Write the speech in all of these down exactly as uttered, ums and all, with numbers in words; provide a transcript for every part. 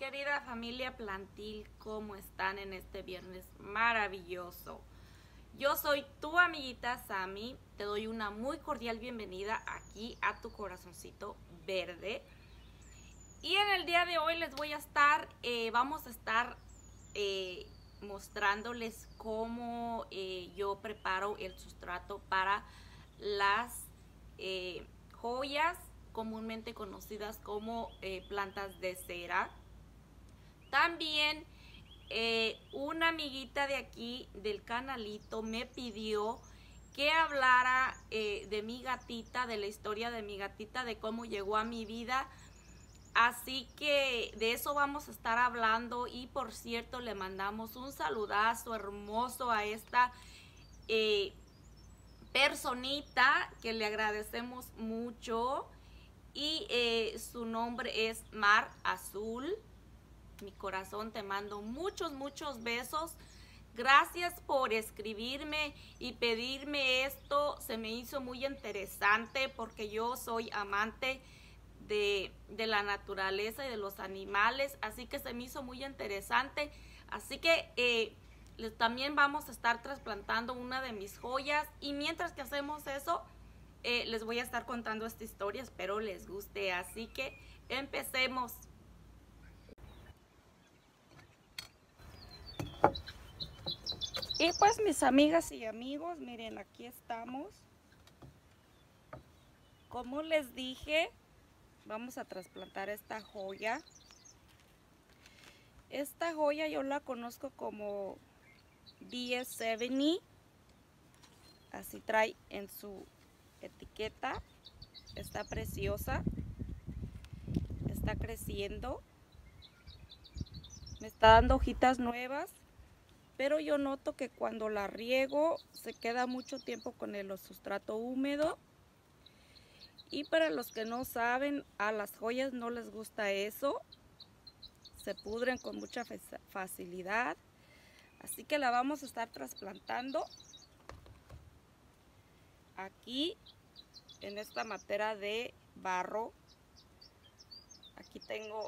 querida familia Plantil, ¿cómo están en este viernes maravilloso? Yo soy tu amiguita Sammy, te doy una muy cordial bienvenida aquí a tu corazoncito verde. Y en el día de hoy les voy a estar, eh, vamos a estar eh, mostrándoles cómo eh, yo preparo el sustrato para las eh, joyas comúnmente conocidas como eh, plantas de cera. También eh, una amiguita de aquí del canalito me pidió que hablara eh, de mi gatita, de la historia de mi gatita, de cómo llegó a mi vida. Así que de eso vamos a estar hablando. Y por cierto, le mandamos un saludazo hermoso a esta eh, personita que le agradecemos mucho. Y eh, su nombre es Mar Azul. Mi corazón, te mando muchos, muchos besos. Gracias por escribirme y pedirme esto. Se me hizo muy interesante porque yo soy amante de, de la naturaleza y de los animales. Así que se me hizo muy interesante. Así que eh, les, también vamos a estar trasplantando una de mis joyas. Y mientras que hacemos eso, eh, les voy a estar contando esta historia. Espero les guste. Así que empecemos. Y pues mis amigas y amigos, miren, aquí estamos. Como les dije, vamos a trasplantar esta joya. Esta joya yo la conozco como D S setenta. Así trae en su etiqueta. Está preciosa. Está creciendo. Me está dando hojitas nuevas. Pero yo noto que cuando la riego se queda mucho tiempo con el sustrato húmedo. Y para los que no saben, a las joyas no les gusta eso. Se pudren con mucha facilidad. Así que la vamos a estar trasplantando aquí en esta matera de barro. Aquí tengo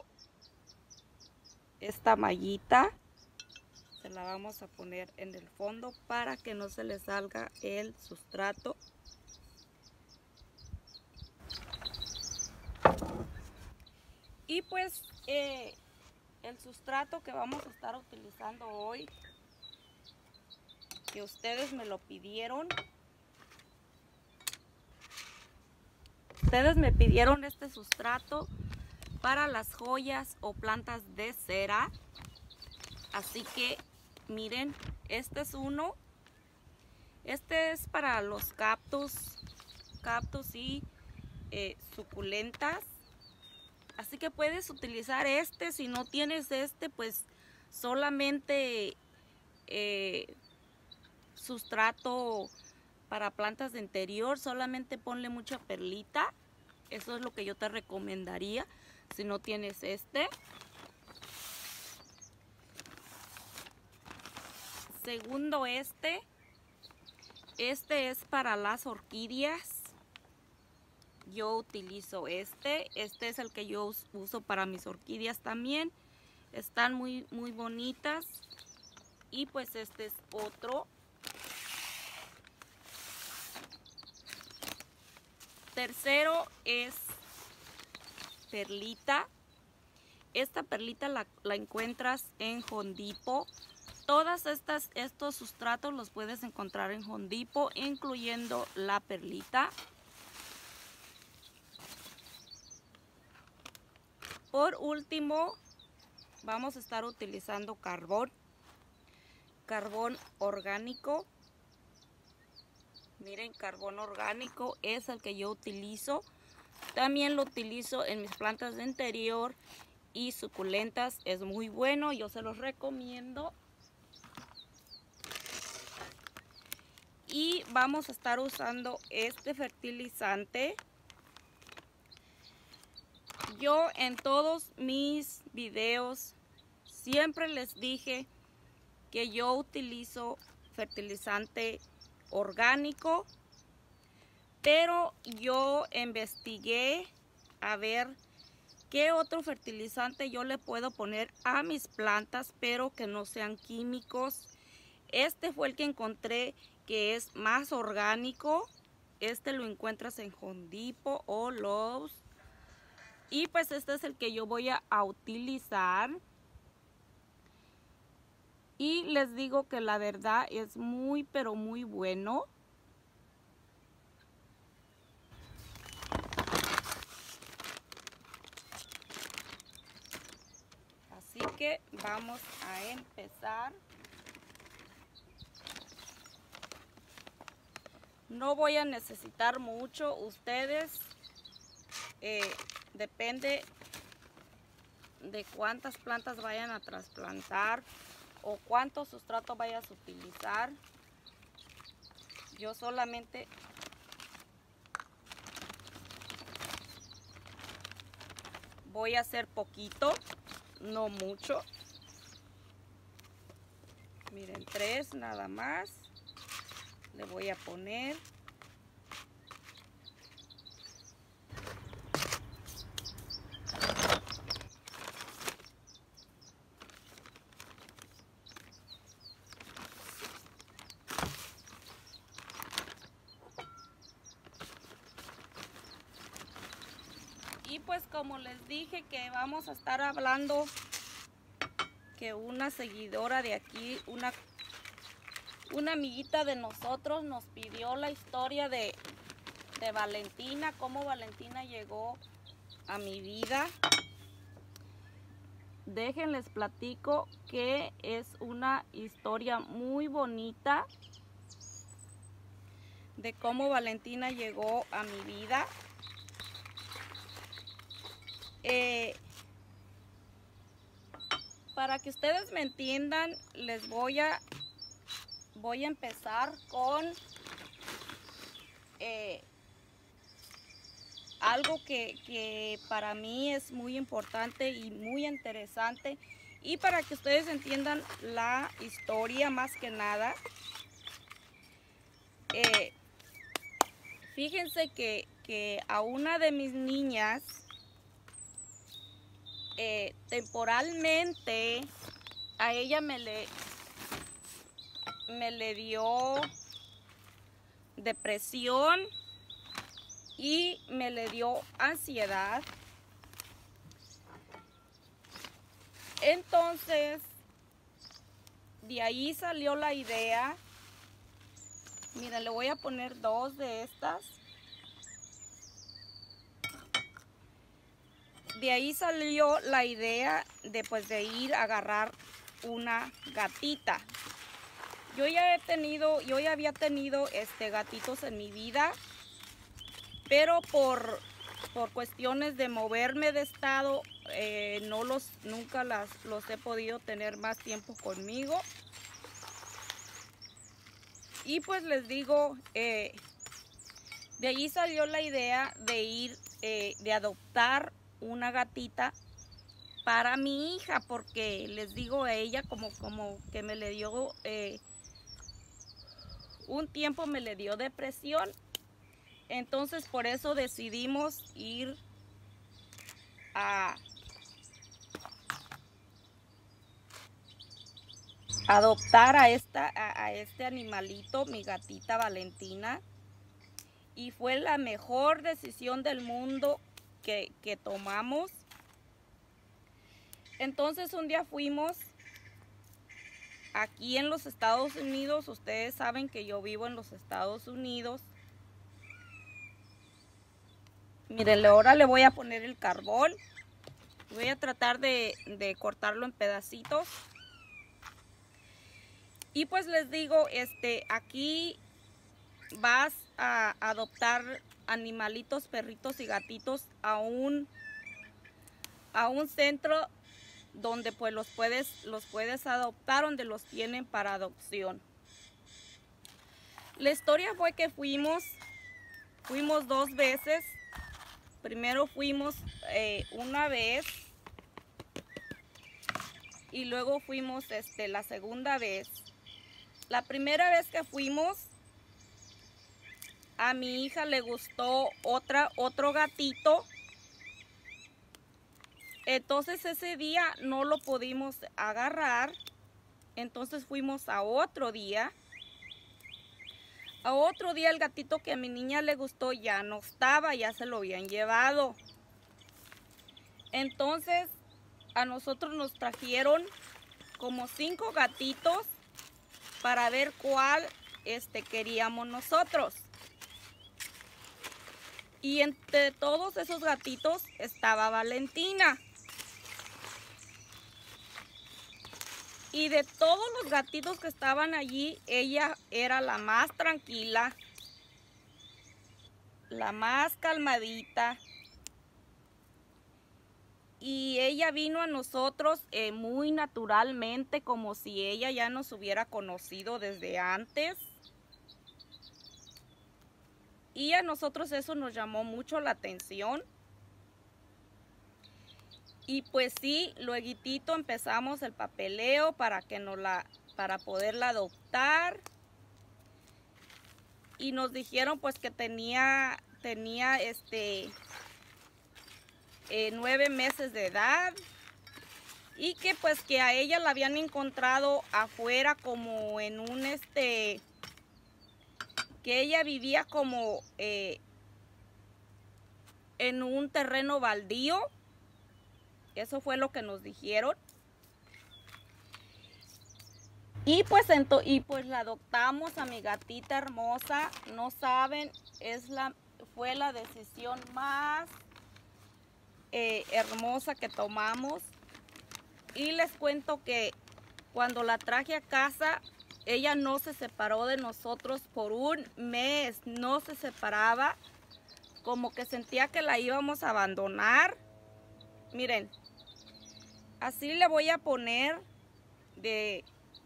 esta mallita. Se la vamos a poner en el fondo para que no se le salga el sustrato. Y pues eh, el sustrato que vamos a estar utilizando hoy, que ustedes me lo pidieron. Ustedes me pidieron este sustrato para las joyas o plantas de cera. Así que miren, este es uno. Este es para los cactus, cactus y eh, suculentas. Así que puedes utilizar este. Si no tienes este, pues solamente eh, sustrato para plantas de interior. Solamente ponle mucha perlita. Eso es lo que yo te recomendaría si no tienes este. Segundo, este. Este es para las orquídeas. Yo utilizo este. Este es el que yo uso para mis orquídeas también. Están muy, muy bonitas. Y pues este es otro. Tercero es perlita. Esta perlita la, la encuentras en Home Depot. Todas estas, estos sustratos los puedes encontrar en Home Depot, incluyendo la perlita. Por último, vamos a estar utilizando carbón. Carbón orgánico. Miren, carbón orgánico es el que yo utilizo. También lo utilizo en mis plantas de interior y suculentas. Es muy bueno, yo se los recomiendo. Y vamos a estar usando este fertilizante. Yo en todos mis videos siempre les dije que yo utilizo fertilizante orgánico, pero yo investigué a ver ¿Qué otro fertilizante yo le puedo poner a mis plantas, pero que no sean químicos? Este fue el que encontré que es más orgánico. Este lo encuentras en Home Depot o Lowe's. Y pues este es el que yo voy a, a utilizar. Y les digo que la verdad es muy, pero muy bueno. Así que vamos a empezar. No voy a necesitar mucho. Ustedes, eh, depende de cuántas plantas vayan a trasplantar o cuánto sustrato vayas a utilizar. Yo solamente voy a hacer poquito, no mucho. Miren, tres nada más. Le voy a poner. Y pues como les dije que vamos a estar hablando, que una seguidora de aquí, una, una amiguita de nosotros nos pidió la historia de, de Valentina, cómo Valentina llegó a mi vida. Déjenles platico que es una historia muy bonita de cómo Valentina llegó a mi vida. Eh, para que ustedes me entiendan, les voy a voy a empezar con eh, algo que, que para mí es muy importante y muy interesante, y para que ustedes entiendan la historia más que nada. Eh, fíjense que, que a una de mis niñas eh, temporalmente a ella me le, me le dio depresión y me le dio ansiedad. Entonces, de ahí salió la idea. Miren, le voy a poner dos de estas. De ahí salió la idea de, pues, de ir a agarrar una gatita. Yo ya he tenido, yo ya había tenido este, gatitos en mi vida, pero por, por cuestiones de moverme de estado, eh, no los, nunca las, los he podido tener más tiempo conmigo. Y pues les digo, eh, de ahí salió la idea de ir, eh, de adoptar una gatita para mi hija, porque les digo a ella como, como que me le dio, eh, un tiempo me le dio depresión. Entonces por eso decidimos ir a adoptar a, esta, a, a este animalito, mi gatita Valentina. Y fue la mejor decisión del mundo que, que tomamos. Entonces un día fuimos aquí en los Estados Unidos. Ustedes saben que yo vivo en los Estados Unidos. Miren, ahora le voy a poner el carbón. Voy a tratar de, de cortarlo en pedacitos. Y pues les digo, este, aquí vas a adoptar animalitos, perritos y gatitos a un, a un centro donde pues los puedes, los puedes adoptar, donde los tienen para adopción. La historia fue que fuimos, fuimos dos veces. Primero fuimos eh, una vez y luego fuimos este, la segunda vez. La primera vez que fuimos, a mi hija le gustó otra, otro gatito Entonces ese día no lo pudimos agarrar. Entonces fuimos a otro día. A otro día el gatito que a mi niña le gustó ya no estaba, ya se lo habían llevado. Entonces a nosotros nos trajeron como cinco gatitos para ver cuál este, queríamos nosotros. Y entre todos esos gatitos estaba Valentina. Y de todos los gatitos que estaban allí, ella era la más tranquila, la más calmadita. Y ella vino a nosotros eh, muy naturalmente, como si ella ya nos hubiera conocido desde antes. Y a nosotros eso nos llamó mucho la atención. Y pues sí, lueguitito empezamos el papeleo para que nos la, para poderla adoptar. Y nos dijeron pues que tenía, tenía este eh, nueve meses de edad. Y que pues que a ella la habían encontrado afuera como en un este, que ella vivía como eh, en un terreno baldío. Eso fue lo que nos dijeron. Y pues, ento y pues la adoptamos a mi gatita hermosa. No saben, es la, fue la decisión más eh, hermosa que tomamos. Y les cuento que cuando la traje a casa, ella no se separó de nosotros por un mes. No se separaba, como que sentía que la íbamos a abandonar. Miren, así le voy a poner de,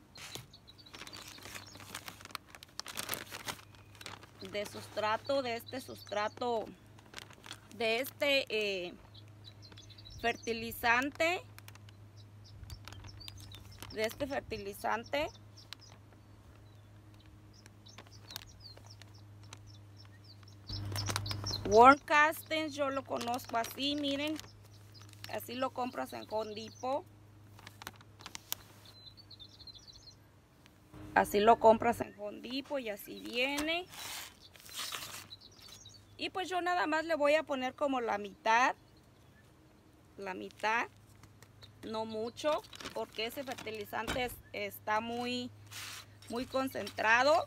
de sustrato, de este sustrato, de este eh, fertilizante, de este fertilizante. Worm Castings, yo lo conozco así, miren. Así lo compras en Home Depot. Así lo compras en Home Depot y así viene. Y pues yo nada más le voy a poner como la mitad. La mitad. No mucho. Porque ese fertilizante es, está muy, muy concentrado.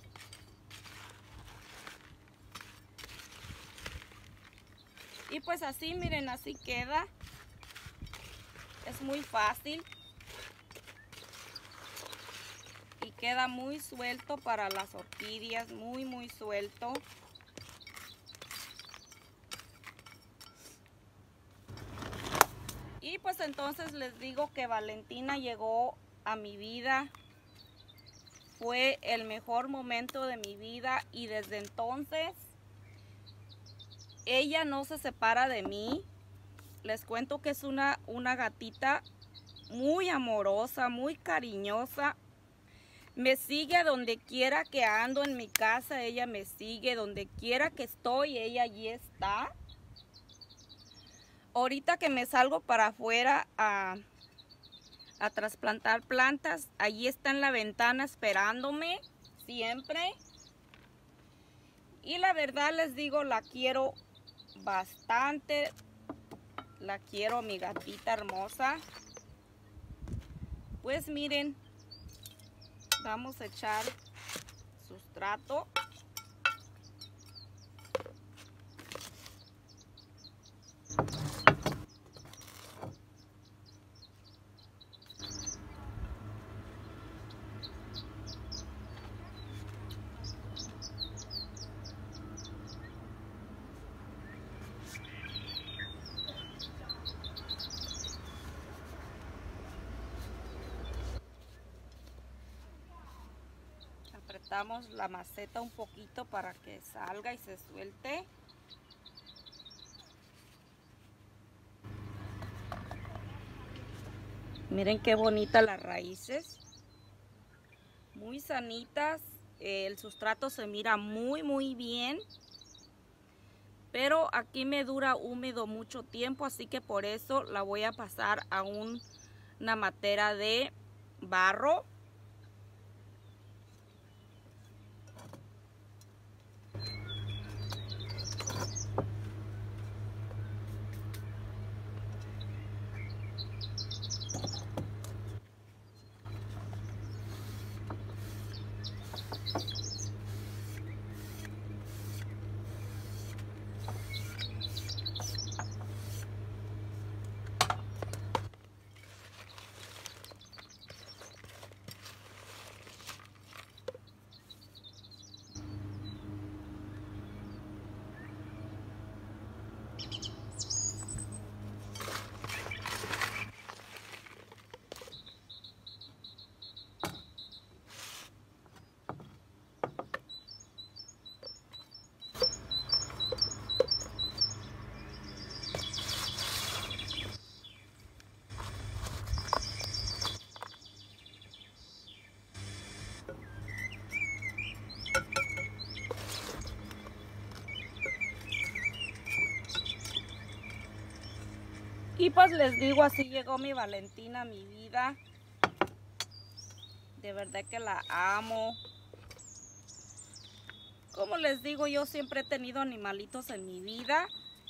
Y pues así, miren, así queda. Es muy fácil. Y queda muy suelto para las orquídeas. Muy, muy suelto. Y pues entonces les digo que Valentina llegó a mi vida. Fue el mejor momento de mi vida. Y desde entonces ella no se separa de mí. Les cuento que es una, una gatita muy amorosa, muy cariñosa. Me sigue a donde quiera que ando en mi casa, ella me sigue. Donde quiera que estoy, ella allí está. Ahorita que me salgo para afuera a, a trasplantar plantas, allí está en la ventana esperándome siempre. Y la verdad les digo, la quiero bastante. La quiero, mi gatita hermosa. Pues miren, vamos a echar sustrato. Apretamos la maceta un poquito para que salga y se suelte. Miren qué bonitas las raíces. Muy sanitas. El sustrato se mira muy muy bien. pero aquí me dura húmedo mucho tiempo, así que por eso la voy a pasar a un, una matera de barro. Y pues les digo, así llegó mi Valentina a mi vida. De verdad que la amo. Como les digo, yo siempre he tenido animalitos en mi vida.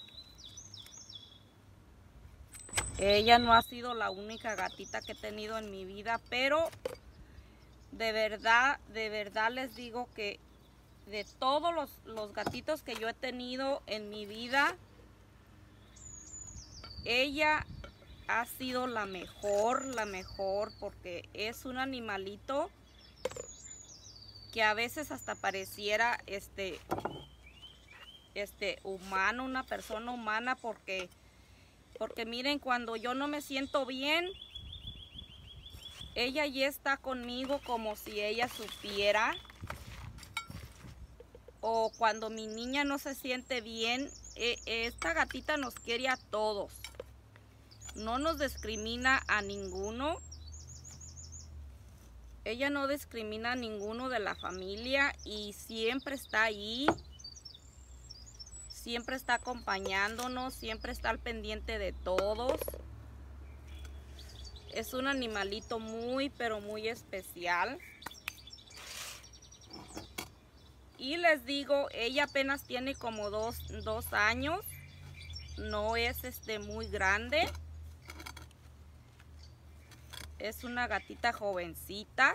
Ella no ha sido la única gatita que he tenido en mi vida, pero de verdad, de verdad les digo que de todos los, los gatitos que yo he tenido en mi vida, ella ha sido la mejor, la mejor, porque es un animalito que a veces hasta pareciera este, este humano, una persona humana, porque, porque miren, cuando yo no me siento bien, ella ya está conmigo como si ella supiera. O cuando mi niña no se siente bien, esta gatita nos quiere a todos. No nos discrimina a ninguno. Ella no discrimina a ninguno de la familia y siempre está ahí. Siempre está acompañándonos, siempre está al pendiente de todos. Es un animalito muy, pero muy especial. Y les digo, ella apenas tiene como dos, dos años. No es este muy grande. Es una gatita jovencita.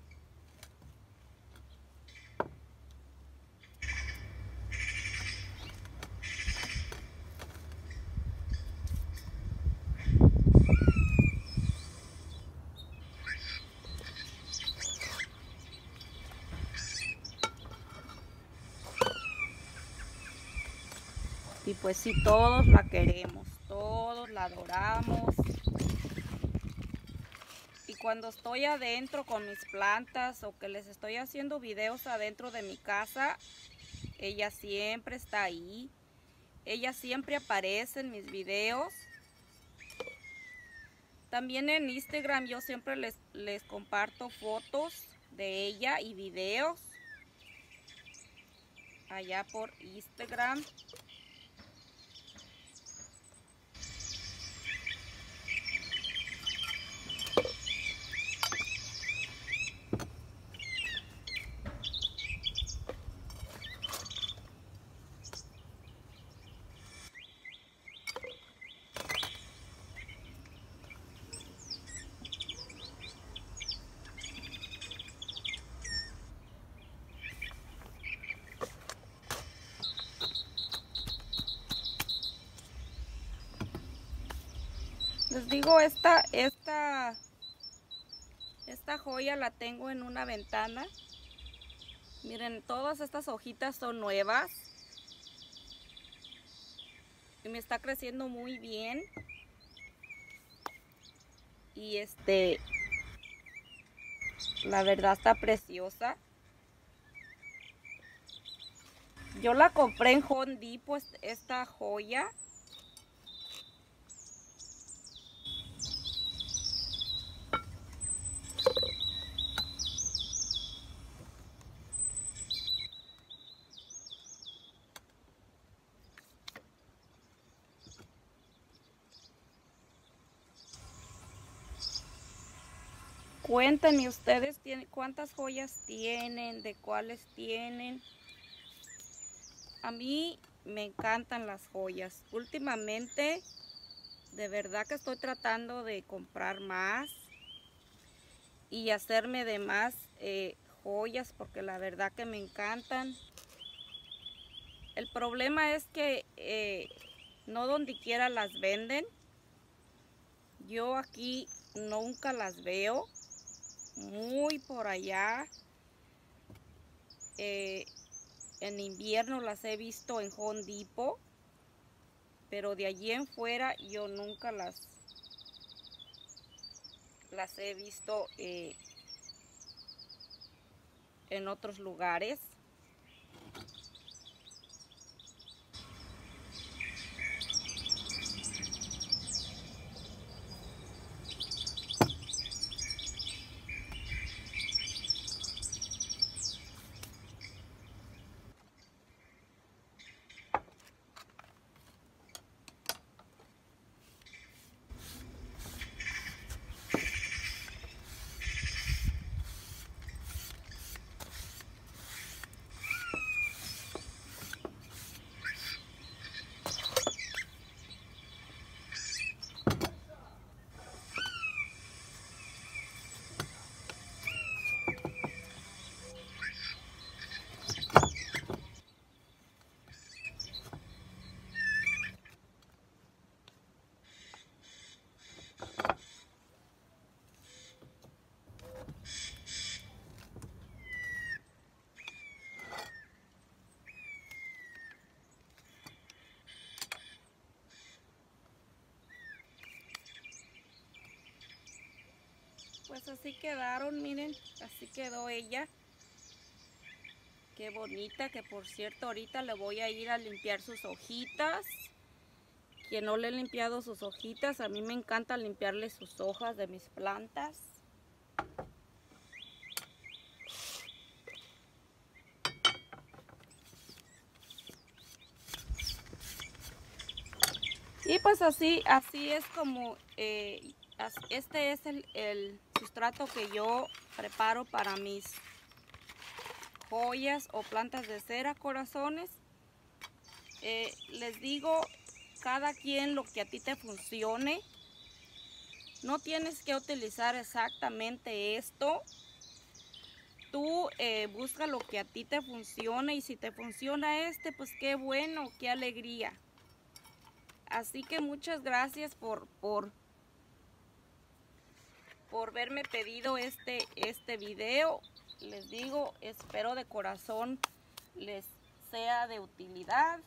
Y pues sí, todos la queremos, todos la adoramos. Y cuando estoy adentro con mis plantas o que les estoy haciendo videos adentro de mi casa, ella siempre está ahí. Ella siempre aparece en mis videos. También en Instagram yo siempre les, les comparto fotos de ella y videos. Allá por Instagram. Les digo, esta, esta, esta joya la tengo en una ventana. Miren, todas estas hojitas son nuevas. Y me está creciendo muy bien. Y este, la verdad está preciosa. Yo la compré en Home Depot, esta joya. Cuéntenme ustedes tienen, cuántas joyas tienen, de cuáles tienen. A mí me encantan las joyas. Últimamente, de verdad que estoy tratando de comprar más y hacerme de más eh, joyas, porque la verdad que me encantan. El problema es que eh, no donde quiera las venden. Yo aquí nunca las veo. Muy por allá. Eh, en invierno las he visto en Home Depot. Pero de allí en fuera yo nunca las, las he visto eh, en otros lugares. Pues así quedaron, miren, así quedó ella. Qué bonita, que por cierto ahorita le voy a ir a limpiar sus hojitas. Quien no le he limpiado sus hojitas, a mí me encanta limpiarle sus hojas de mis plantas. Y pues así, así es como, eh, este es el, el sustrato que yo preparo para mis joyas o plantas de cera, corazones. Eh, les digo, cada quien lo que a ti te funcione. No tienes que utilizar exactamente esto. Tú eh, busca lo que a ti te funcione, y si te funciona este, pues qué bueno, qué alegría. Así que muchas gracias por, por, por verme pedido este, este video. Les digo, espero de corazón les sea de utilidad.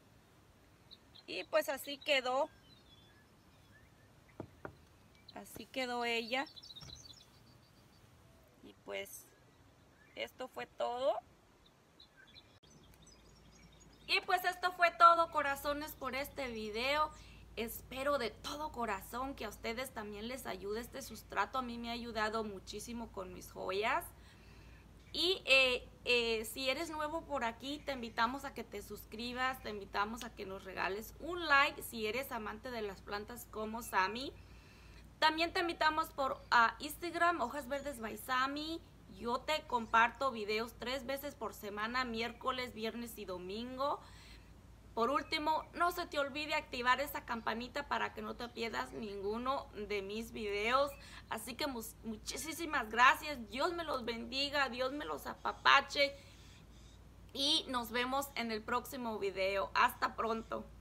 Y pues así quedó. Así quedó ella. Y pues esto fue todo. Y pues esto fue todo, corazones, por este video. Espero de todo corazón que a ustedes también les ayude este sustrato. A mí me ha ayudado muchísimo con mis joyas. Y eh, eh, si eres nuevo por aquí, te invitamos a que te suscribas, te invitamos a que nos regales un like si eres amante de las plantas como Sammy. También te invitamos por uh, Instagram, Hojas Verdes by Sammy. Yo te comparto videos tres veces por semana, miércoles, viernes y domingo. Por último, no se te olvide activar esa campanita para que no te pierdas ninguno de mis videos. Así que mu muchísimas gracias. Dios me los bendiga, Dios me los apapache. Y nos vemos en el próximo video. Hasta pronto.